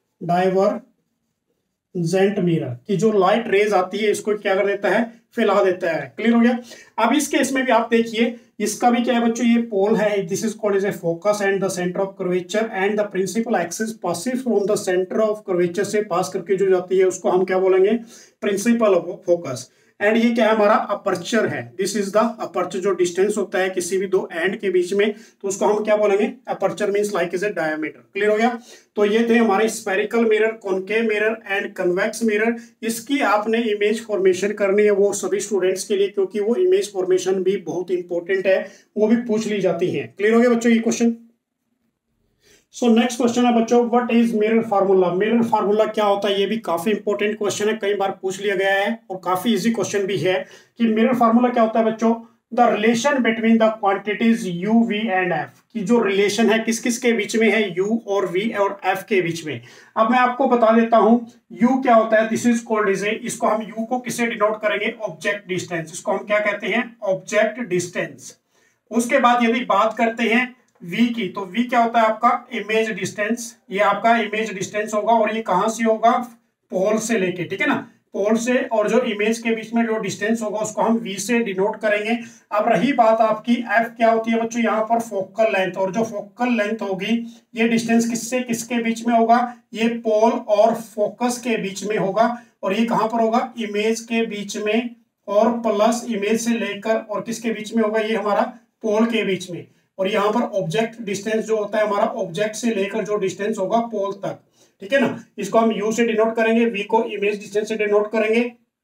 मिरर, कि जो लाइट रेज आती है इसको क्या कर देता है? फैला देता है। क्लियर हो गया? अब इस केस में भी आप देखिए, इसका भी क्या है बच्चों? ये पोल है, this is called as a focus and the centre of curvature, and the principal axis passing from the centre of curvature से पास करके जो जाती है उसको हम क्या बोलेंगे? Principal focus. एंड ये क्या है? हमारा अपर्चर है, दिस इज द अपर्चर, जो डिस्टेंस होता है किसी भी दो एंड के बीच में, तो उसको हम क्या बोलेंगे? Aperture means like is a diameter. Clear हो गया? तो ये थे हमारे spherical mirror, concave mirror and convex mirror. इसकी आपने इमेज फॉर्मेशन करनी है वो सभी स्टूडेंट्स के लिए, क्योंकि वो इमेज फॉर्मेशन भी बहुत इंपॉर्टेंट है, वो भी पूछ ली जाती है। क्लियर हो गया बच्चों ये क्वेश्चन? सो नेक्स्ट क्वेश्चन है बच्चों, what is mirror formula? Mirror formula क्या होता है? ये भी काफी इंपॉर्टेंट क्वेश्चन है, कई बार पूछ लिया गया है और काफी इजी क्वेश्चन भी है, कि मिरर फार्मूला क्या होता है बच्चों? The relation between the quantities u, v and f, की जो रिलेशन है किस किस के बीच में है? u और v और f के बीच में। अब मैं आपको बता देता हूं u क्या होता है। This is called is a, इसको हम u को किससे डिनोट करेंगे? Object distance. इसको हम क्या कहते हैं? Object distance. उसके बाद यदि बात करते हैं v की, तो v क्या होता है आपका? Image distance. ये आपका इमेज डिस्टेंस होगा, और ये कहां से होगा? पोल से लेके, ठीक है ना, पोल से, और जो इमेज के बीच में जो डिस्टेंस होगा उसको हम v से डिनोट करेंगे। अब रही बात आपकी f क्या होती है बच्चों? यहाँ पर फोकल लेंथ, और जो फोकल लेंथ होगी ये डिस्टेंस किससे किसके बीच में होगा? ये पोल और फोकस के बीच में होगा, और ये कहां पर होगा? इमेज के बीच में, और प्लस इमेज से लेकर और किसके बीच में होगा? ये हमारा पोल के बीच में। और यहाँ पर ऑब्जेक्ट डिस्टेंस जो होता है हमारा, ऑब्जेक्ट से लेकर जो डिस्टेंस होगा पोल तक, ठीक है ना, इसको हम u से डिनोट करेंगे, v को इमेज डिस्टेंस से डिनोट करेंगे,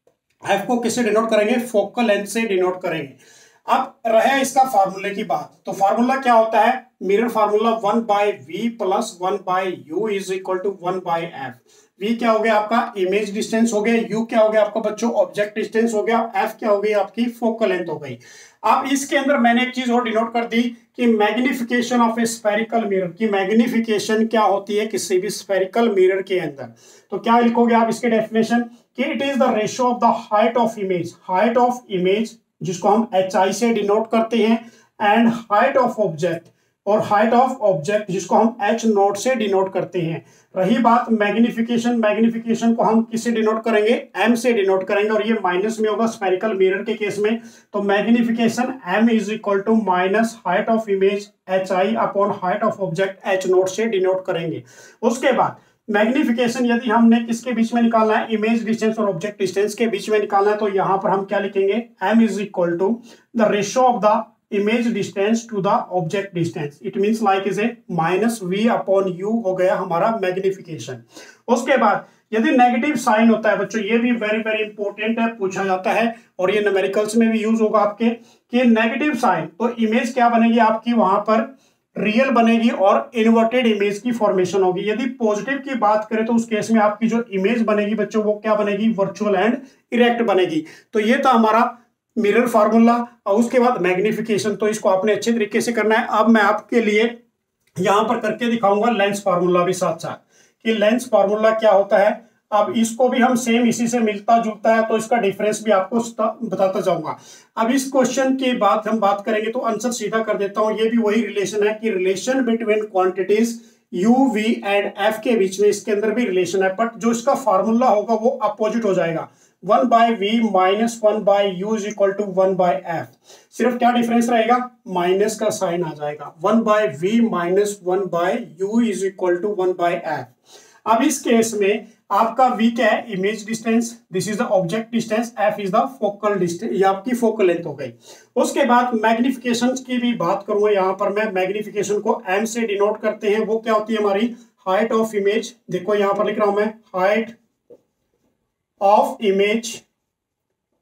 f को किससे डिनोट करेंगे? फोकल लेंथ से डिनोट करेंगे। अब रहा इसका फार्मूले की बात, तो फार्मूला क्या होता है? Mirror formula 1/v plus 1/u is equal to 1/f। v क्या हो गया आपका? इमेज डिस्टेंस हो गया, u क्या हो गया आपका बच्चों? ऑब्जेक्ट डिस्टेंस हो गया, f क्या हो गई आपकी? फोकल लेंथ हो गई। अब इसके अंदर मैंने एक चीज और डिनोट कर दी कि magnification of a spherical mirror, की मैग्निफिकेशन क्या होती है किसी भी स्फेरिकल मिरर के अंदर। तो क्या लिखोगे आप इसके डेफिनेशन? कि it is the ratio of the height of image, height of image जिसको हम hi से डिनोट करते हैं, एंड हाइट ऑफ ऑब्जेक्ट, और हाइट ऑफ ऑब्जेक्ट जिसको हम h नोट से डिनोट करते हैं। रही बात मैग्निफिकेशन, मैग्निफिकेशन को हम किससे डिनोट करेंगे? m से डिनोट करेंगे, और ये माइनस में होगा स्फेरिकल मिरर के केस में। तो magnification m is equal to minus height of image hi upon height of object h naught से डिनोट करेंगे। उसके बाद मैग्निफिकेशन यदि हमने किसके बीच में निकालना है? इमेज डिस्टेंस और ऑब्जेक्ट डिस्टेंस के बीच में निकालना है, तो यहां पर हम क्या लिखेंगे? m is equal to the ratio of the image distance to the object distance, it means like is a minus v upon u हो गया हमारा मैग्निफिकेशन। उसके बाद यदि नेगेटिव साइन होता है बच्चों, ये भी वेरी वेरी इंपॉर्टेंट है, पूछा जाता है, और ये न्यूमेरिकल्स में भी यूज होगा आपके, कि नेगेटिव साइन, तो इमेज क्या बनेगी आपकी? वहां पर रियल बनेगी और इन्वर्टेड इमेज की फॉर्मेशन होगी। यदि पॉजिटिव की बात करें तो उस केस में आपकी जो इमेज बनेगी बच्चों वो क्या बनेगी? वर्चुअल एंड इरेक्ट बनेगी। तो ये था हमारा मिरर फार्मूला, और उसके बाद मैग्निफिकेशन, तो इसको आपने अच्छे तरीके से करना है। अब मैं आपके लिए यहां पर करके दिखाऊंगा लेंस फार्मूला भी साथ साथ, कि लेंस फार्मूला क्या होता है। अब इसको भी हम सेम इसी से मिलता जुलता है, तो इसका डिफरेंस भी आपको बताता जाऊंगा। अब इस क्वेश्चन की बात हम बात करेंगे तो आंसर सीधा कर देता हूं। ये भी वही रिलेशन है कि relation between quantities u, v and f के बीच में, इसके अंदर भी रिलेशन है, बट जो इसका फार्मूला होगा वो अपोजिट हो जाएगा। 1/v minus 1/u is equal to 1/f। सिर्फ क्या डिफरेंस रहेगा? माइनस का साइन आ जाएगा। 1/v minus 1/u is equal to 1/f। अब इस केस में आपका v क्या है? Image distance, this is the object distance, f is the focal distance, ये आपकी फोकल लेंथ हो गई। उसके बाद मैग्निफिकेशन की भी बात करूंगा, यहां पर मैं मैग्निफिकेशन को m से डिनोट करते हैं, वो क्या होती है हमारी? Height of image. देखो यहां पर लिख रहा हूं मैं, हाइट ऑफ इमेज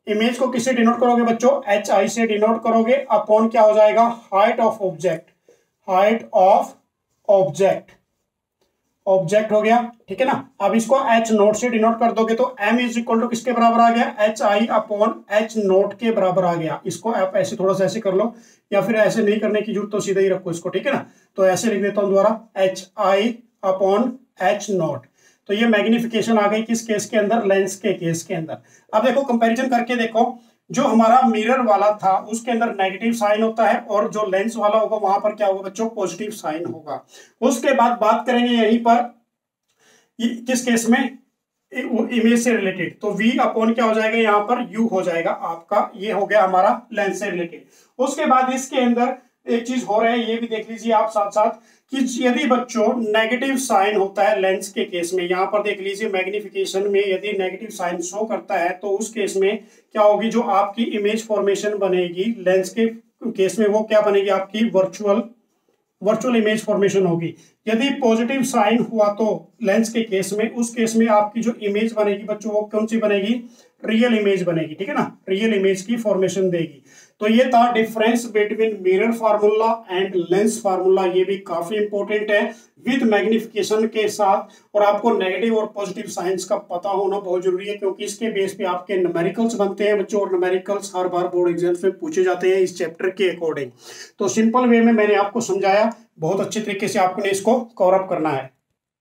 इमेज को किससे डिनोट करोगे बच्चों, एच आई से डिनोट करोगे, अपॉन क्या हो जाएगा, height of object, height of object, object हो गया, ठीक है ना। अब इसको एच नोट से डिनोट कर दोगे तो एम इज इक्वल टू किसके बराबर आ गया, H I upon H naught के बराबर आ गया। इसको आप ऐसे थोड़ा सा ऐसे कर लो, या फिर ऐसे नहीं करने की जरूरत तो सीधा ही रखो इसको, ठीक है ना। तो ऐसे लिख देता हूं दोबारा, H I upon H naught. तो ये मैग्निफिकेशन आ गई किस केस के अंदर, लेंस के केस के अंदर। अब देखो कंपैरिजन करके देखो, जो हमारा मिरर वाला था उसके अंदर नेगेटिव साइन होता है, और जो लेंस वाला होगा वहां पर क्या होगा बच्चों, पॉजिटिव साइन होगा। उसके बाद बात करेंगे यहीं पर किस केस में, इमेज से रिलेटेड, तो v अपॉन क्या हो जाएगा यहाँ पर, u हो जाएगा आपका, ये हो गया हमारा लेंस से रिलेटेड। उसके बाद इसके अंदर एक चीज हो रहा है, ये भी देख लीजिए आप साथ साथ, कि यदि बच्चों नेगेटिव साइन होता है लेंस के केस में, यहाँ पर देख लीजिए मैग्निफिकेशन में यदि नेगेटिव साइन शो करता है तो उस केस में क्या होगी, जो आपकी इमेज फॉर्मेशन बनेगी लेंस के केस में, वो क्या बनेगी, आपकी वर्चुअल इमेज फॉर्मेशन होगी। यदि पॉजिटिव साइन हुआ तो लेंस के केस में, उस केस में आपकी जो इमेज बनेगी बच्चों वो कौन सी बनेगी, रियल इमेज बनेगी, ठीक है ना, रियल इमेज की फॉर्मेशन देगी। तो ये था difference between mirror formula and lens formula, ये भी काफी इंपॉर्टेंट है विद मैग्निफिकेशन के साथ, और आपको नेगेटिव और पॉजिटिव साइंस का पता होना बहुत जरूरी है, क्योंकि इसके बेस पे आपके न्यूमेरिकल्स बनते हैं बच्चों, और न्यूमेरिकल्स हर बार बोर्ड एग्जाम्स में पूछे जाते हैं इस चैप्टर के अकॉर्डिंग। तो सिंपल वे में मैंने आपको समझाया, बहुत अच्छे तरीके से आपने इसको कवर अप करना है।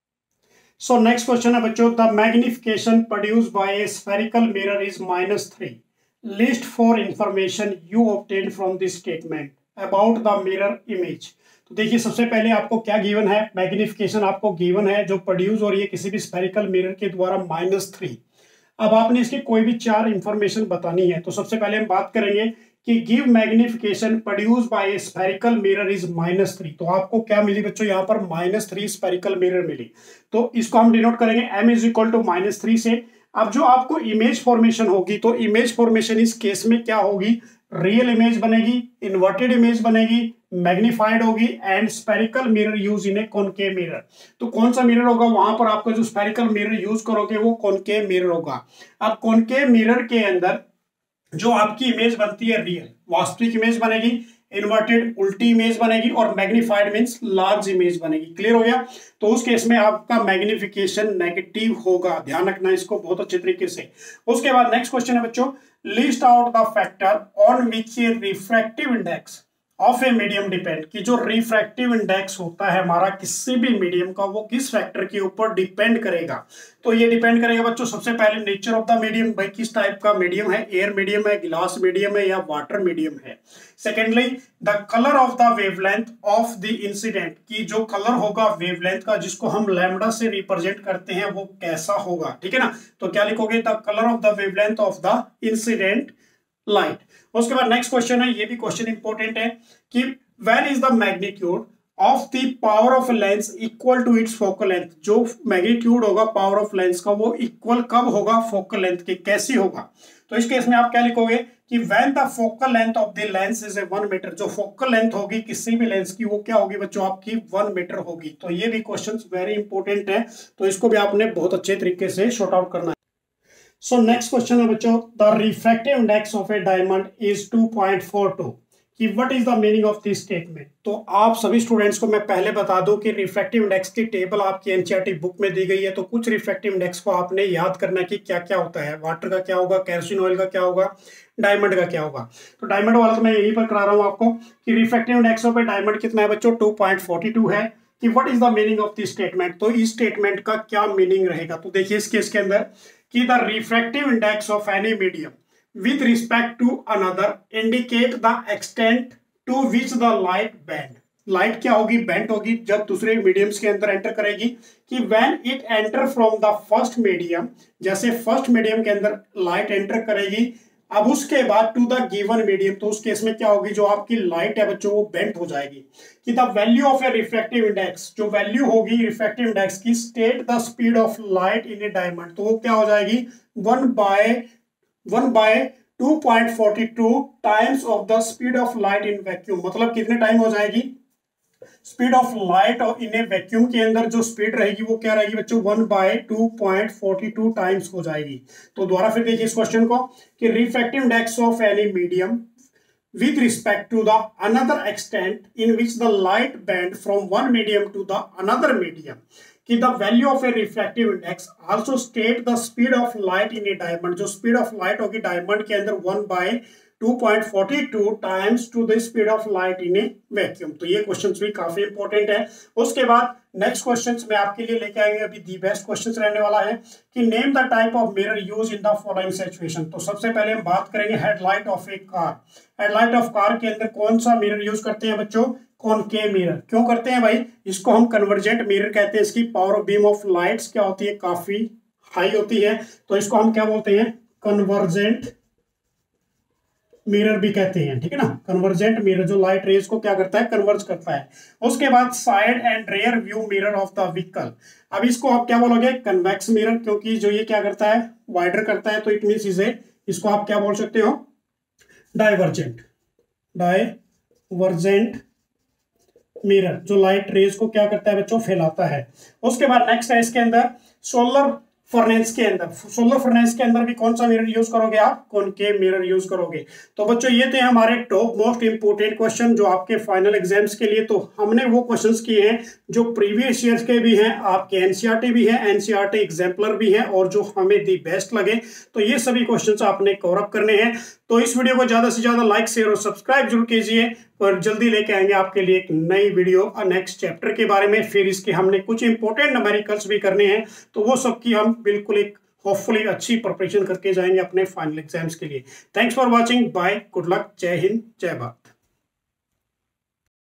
सो नेक्स्ट क्वेश्चन है बच्चों, the magnification produced by a spherical mirror is -3। List for information you obtained from this statement about the mirror image. तो देखिए सबसे पहले आपको क्या गिवन है, मैग्निफिकेशन आपको गिवन है जो प्रोड्यूस हो रही है किसी भी स्फेरिकल मिरर के द्वारा -3। अब आपने इसकी कोई भी 4 इंफॉर्मेशन बतानी है। तो सबसे पहले हम बात करेंगे कि give magnification produce by a spherical mirror is -3। तो आपको क्या मिली बच्चों, यहाँ पर -3 स्फेरिकल मिरर मिली। तो इसको हम डिनोट करेंगे m इज इक्वल टू -3 से। अब जो आपको इमेज फॉर्मेशन होगी, तो इमेज फॉर्मेशन इस केस में क्या होगी, रियल इमेज बनेगी, इन्वर्टेड इमेज बनेगी, मैग्निफाइड होगी, and spherical mirror use in a concave mirror. तो कौन सा मिरर होगा, वहां पर आपका जो स्फेरिकल मिरर यूज करोगे वो कॉनकेव मिरर होगा। अब कॉनकेव मिरर के अंदर जो आपकी इमेज बनती है रियल वास्तविक इमेज बनेगी, इन्वर्टेड उल्टी इमेज बनेगी, और मैग्निफाइड मींस लार्ज इमेज बनेगी। क्लियर हो गया। तो उस केस में आपका मैग्निफिकेशन नेगेटिव होगा, ध्यान रखना इसको बहुत अच्छे तरीके से। उसके बाद नेक्स्ट क्वेश्चन है बच्चों, list out the factor on which refractive index of a medium depend, कि जो रिफ्रैक्टिव इंडेक्स होता है हमारा किसी भी मीडियम का, वो किस फैक्टर के ऊपर डिपेंड करेगा। तो ये डिपेंड करेगा बच्चों सबसे पहले नेचर ऑफ द मीडियम, भाई किस टाइप का मीडियम है, एयर मीडियम है, ग्लास मीडियम है, या वाटर मीडियम है। Secondly the colour of the wavelength of the incident, की जो कलर होगा वेवलेंथ का जिसको हम लैम्डा से रिप्रेजेंट करते हैं वो कैसा होगा, ठीक है ना। तो क्या लिखोगे, the colour of the wavelength of the incident light. उसके बाद नेक्स्ट क्वेश्चन है, ये भी क्वेश्चन इंपॉर्टेंट है, कि when is the magnitude of the power of lens equal to its focal length. जो मैग्नीट्यूड होगा पावर ऑफ लेंस का वो इक्वल कब होगा, फोकल लेंथ के, कैसी होगा। तो इस केस में आप क्या लिखोगे कि when the focal length of the lens is 1 metre. जो फोकल लेंथ होगी किसी भी लेंस की वो क्या होगी बच्चों, आपकी 1 मीटर होगी। तो ये भी क्वेश्चन वेरी इंपॉर्टेंट है, तो इसको भी आपने बहुत अच्छे तरीके से शॉर्ट आउट करना है। सो नेक्स्ट क्वेश्चन है बच्चों, the refractive index of a diamond is 2.42, कि what is the meaning of this statement. तो आप सभी स्टूडेंट्स को मैं पहले बता दूं कि रिफ्रैक्टिव इंडेक्स की टेबल आपकी एनसीईआरटी बुक में दी गई है। तो कुछ रिफ्रैक्टिव इंडेक्स को आपने याद करना कि क्या क्या होता है, वाटर का क्या होगा, केरोसिन ऑयल का क्या होगा, डायमंड का क्या होगा। तो डायमंड वाला तो मैं यहीं पर करा रहा हूँ आपको, कि refractive index of a diamond कितना है बच्चों, 2.42 है। कि what is the meaning of this statement, तो इस स्टेटमेंट का क्या मीनिंग रहेगा। तो देखिए इस केस के अंदर कि the refractive index of any medium with respect to another indicate the extent to which the light bend. Light क्या होगी, बेंट होगी जब दूसरे मीडियम्स के अंदर एंटर करेगी। कि when it enter from the first medium, जैसे फर्स्ट मीडियम के अंदर लाइट एंटर करेगी, अब उसके बाद टू द गिवन मीडियम, तो उस केस में क्या होगी, जो आपकी लाइट है बच्चों वो बेंट हो जाएगी। कि the value of a refractive index, जो वैल्यू होगी रिफ्रैक्टिव इंडेक्स की, state the speed of light in a diamond, तो वो क्या हो जाएगी 1/2.42 times of the speed of light in vacuum. मतलब कितने टाइम हो जाएगी, स्पीड ऑफ लाइट और इन ए वैक्यूम के अंदर जो स्पीड रहेगी वो क्या रहेगी बच्चों 1/2.42 टाइम्स हो जाएगी। तो दोबारा फिर देखिए इस क्वेश्चन को कि refractive index of any medium with respect to the another extent in which the light bend from one medium to the another medium कि the value of a refractive index also state the speed of light in a diamond। जो speed of light होगी डायमंड के अंदर 1/2.42 times to the speed of light in a vacuum. तो ये क्वेश्चंस भी काफी इंपॉर्टेंट है। उसके बाद नेक्स्ट क्वेश्चंस में आपके लिए लेके आएंगे अभी दी बेस्ट क्वेश्चंस रहने वाला है कि name the type of mirror use in the following situation. तो सबसे पहले हम बात करेंगे headlight of a car. Headlight of car के अंदर कौन सा मिरर यूज करते हैं बच्चों? Concave mirror. क्यों करते हैं भाई? इसको हम कन्वर्जेंट मिरर कहते हैं। इसकी power of beam of lights क्या होती है? काफी हाई होती है, तो इसको हम क्या बोलते हैं? कन्वर्जेंट मिरर भी कहते हैं, ठीक है ना। कन्वर्जेंट मिरर जो लाइट रेज को क्या करता है? कन्वर्ज करता है। उसके बाद side and rear view mirror of the vehicle. अब इसको आप क्या बोलोगे? कन्वेक्स मिरर, क्योंकि जो ये क्या करता है? वाइडर करता है, तो इट मींस इसे इसको आप क्या बोल सकते हो? डाइवर्जेंट मिरर, जो लाइट रेज को क्या करता है बच्चों? फैलाता है। उसके बाद नेक्स्ट है इसके अंदर सोलर फर्नेस के अंदर। सोलर फर्नेस के अंदर भी कौन सा मिरर यूज करोगे आप? कॉनकेव मिरर यूज करोगे। तो बच्चों ये थे हमारे टॉप मोस्ट इंपोर्टेंट क्वेश्चन जो आपके फाइनल एग्जाम्स के लिए। तो हमने वो क्वेश्चंस किए हैं जो प्रीवियस ईयर्स के भी हैं, आपके एनसीईआरटी भी है, एनसीईआरटी एग्जाम्पलर भी है, और जो हमें दी बेस्ट लगे। तो ये सभी क्वेश्चंस आपने कवर अप करने हैं। तो इस वीडियो को ज्यादा से ज्यादा लाइक, शेयर और सब्सक्राइब जरूर कीजिए, और जल्दी लेके आएंगे आपके लिए एक नई वीडियो नेक्स्ट चैप्टर के बारे में। फिर इसके हमने कुछ इंपॉर्टेंट न्यूमेरिकल्स भी करने हैं, तो वो सब की हम बिल्कुल एक होपफुली अच्छी प्रिपरेशन करके जाएंगे अपने फाइनल एग्जाम्स के लिए। Thanks for watching, bye, good luck, जय हिंद, जय भारत।